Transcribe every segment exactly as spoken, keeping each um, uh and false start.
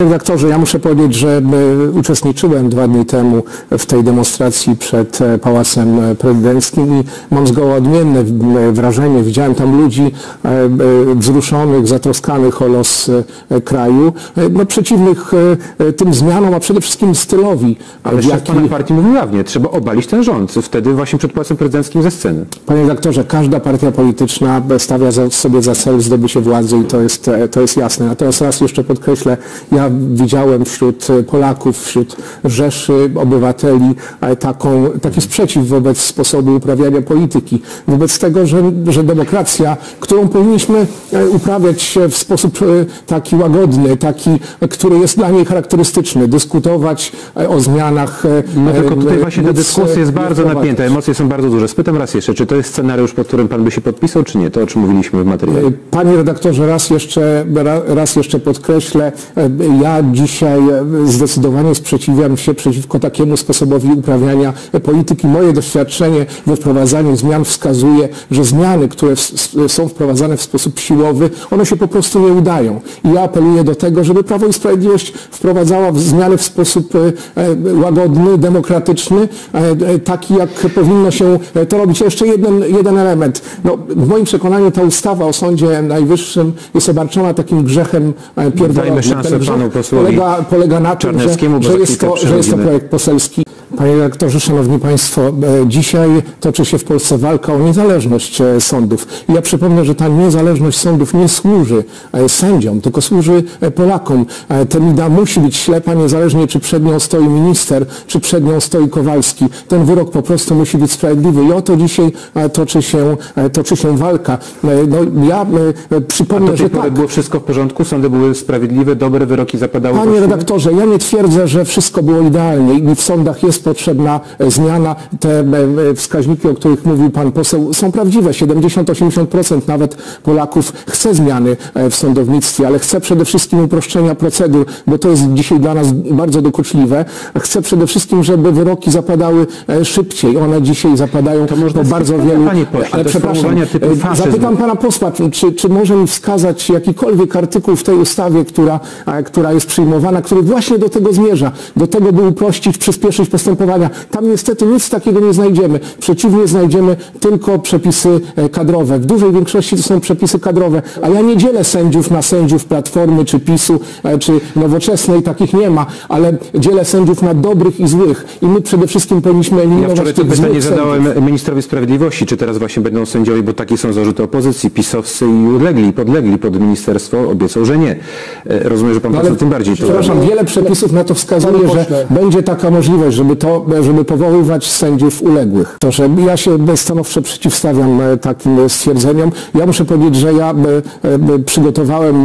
Redaktorze, ja muszę powiedzieć, że uczestniczyłem dwa dni temu w tej demonstracji przed Pałacem Prezydenckim i mam zgoła odmienne wrażenie. Widziałem tam ludzi wzruszonych, zatroskanych o los kraju, no, przeciwnych tym zmianom, a przede wszystkim stylowi. Ale szef pana partii mówił jawnie, trzeba obalić ten rząd, wtedy właśnie przed Pałacem Prezydenckim ze sceny. Panie redaktorze, każda partia polityczna stawia sobie za cel zdobycie władzy i to jest, to jest jasne. Natomiast raz jeszcze podkreślę, ja widziałem wśród Polaków, wśród rzeszy obywateli taką, taki sprzeciw wobec sposobu uprawiania polityki, wobec tego, że, że demokracja, którą powinniśmy uprawiać w sposób taki łagodny, taki, który jest dla niej charakterystyczny, dyskutować o zmianach. No tylko tutaj właśnie ta dyskusja jest bardzo napięta, emocje są bardzo duże. Spytam raz jeszcze, czy to jest scenariusz, pod którym pan by się podpisał, czy nie? To, o czym mówiliśmy w materiale. Panie redaktorze, raz jeszcze, raz jeszcze podkreślę, ja dzisiaj zdecydowanie sprzeciwiam się przeciwko takiemu sposobowi uprawiania polityki. Moje doświadczenie we wprowadzaniu zmian wskazuje, że zmiany, które są wprowadzane w sposób siłowy, one się po prostu nie udają. I ja apeluję do tego, żeby Prawo i Sprawiedliwość wprowadzała zmiany w sposób łagodny, demokratyczny, taki jak powinno się to robić. Jeszcze jeden, jeden element. No, w moim przekonaniu ta ustawa o Sądzie Najwyższym jest obarczona takim grzechem pierworodnym. Polega, polega na tym, że, że, jest to, że jest to projekt poselski. Panie redaktorze, szanowni państwo, dzisiaj toczy się w Polsce walka o niezależność sądów. I ja przypomnę, że ta niezależność sądów nie służy sędziom, tylko służy Polakom. Temida musi być ślepa, niezależnie czy przed nią stoi minister, czy przed nią stoi Kowalski. Ten wyrok po prostu musi być sprawiedliwy i o to dzisiaj toczy się, toczy się walka. No, ja przypomnę, że tak. Było wszystko w porządku, sądy były sprawiedliwe, dobre wyroki zapadały. Panie redaktorze, ja nie twierdzę, że wszystko było idealnie i w sądach jest potrzebna zmiana. Te wskaźniki, o których mówił pan poseł, są prawdziwe. siedemdziesiąt do osiemdziesięciu procent nawet Polaków chce zmiany w sądownictwie, ale chce przede wszystkim uproszczenia procedur, bo to jest dzisiaj dla nas bardzo dokuczliwe. Chce przede wszystkim, żeby wyroki zapadały szybciej. One dzisiaj zapadają to można bardzo wielu... Panie pośle, ale przepraszam, zapytam pana posła, czy, czy może mi wskazać jakikolwiek artykuł w tej ustawie, która, która jest przyjmowana, który właśnie do tego zmierza, do tego, by uprościć, przyspieszyć postępowania. Tam niestety nic takiego nie znajdziemy. Przeciwnie, znajdziemy tylko przepisy kadrowe. W dużej większości to są przepisy kadrowe, a ja nie dzielę sędziów na sędziów Platformy, czy PiSu, czy Nowoczesnej, takich nie ma, ale dzielę sędziów na dobrych i złych. I my przede wszystkim powinniśmy eliminować ja wczoraj to tych pytanie złych zadałem sędziów. ministrowi sprawiedliwości, czy teraz właśnie będą sędziowie, bo takie są zarzuty opozycji, pisowscy i ulegli, podlegli pod ministerstwo, obiecał, że nie. Rozumiem, że pan poseł tym bardziej to... Przepraszam, wiele przepisów na to wskazuje, że będzie taka możliwość, żeby to, żeby powoływać sędziów uległych. To, że ja się stanowczo przeciwstawiam takim stwierdzeniom. Ja muszę powiedzieć, że ja przygotowałem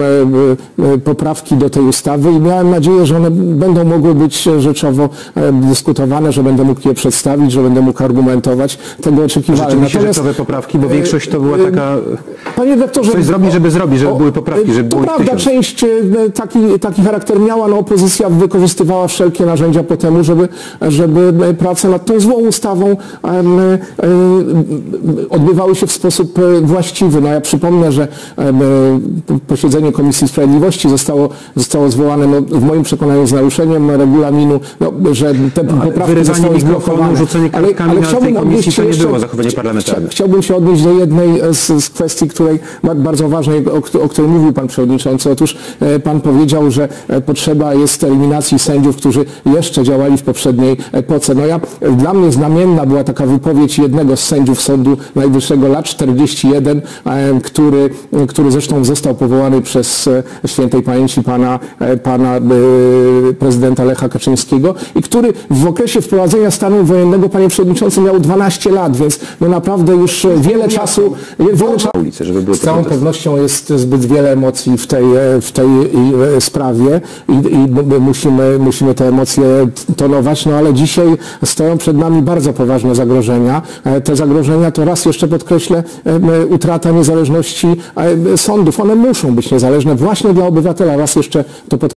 poprawki do tej ustawy i miałem nadzieję, że one będą mogły być rzeczowo dyskutowane, że będę mógł je przedstawić, że będę mógł argumentować. Tego oczekiwałem. Rzeczywiście rzeczowe poprawki, bo większość to była taka... Panie redaktorze, coś zrobić, żeby zrobić, żeby o, były poprawki, żeby to było prawda, tysiąc. Część taki, taki charakter miała, no opozycja wykorzystywała wszelkie narzędzia po temu, żeby, żeby prace nad tą złą ustawą um, um, odbywały się w sposób właściwy. No ja przypomnę, że um, posiedzenie Komisji Sprawiedliwości zostało, zostało zwołane no, w moim przekonaniu z naruszeniem regulaminu, no, że te no, poprawki zostały zblokowane. Rzucenie ale, ale chciałbym odnieść się jeszcze, było zachowanie parlamentarne. Chciałbym się odnieść do jednej z, z kwestii, której bardzo ważnej, o, o której mówił pan przewodniczący. Otóż e, pan powiedział, że e, potrzeba jest eliminacji sędziów, którzy jeszcze działali w poprzedniej epoce. No ja, dla mnie znamienna była taka wypowiedź jednego z sędziów Sądu Najwyższego, lat czterdzieści jeden, e, który, który zresztą został powołany przez e, świętej pamięci pana, e, pana e, prezydenta Lecha Kaczyńskiego i który w okresie wprowadzenia stanu wojennego, panie przewodniczący, miał dwanaście lat, więc no naprawdę już wiele czasu, wiele czasu ulicy, żeby były z całą pewnością jest zbyt wiele emocji w tej, w tej sprawie i, i musimy, musimy te emocje tonować, no ale dzisiaj stoją przed nami bardzo poważne zagrożenia. Te zagrożenia to raz jeszcze podkreślę, utrata niezależności sądów. One muszą być niezależne właśnie dla obywatela. Raz jeszcze to podkreślę.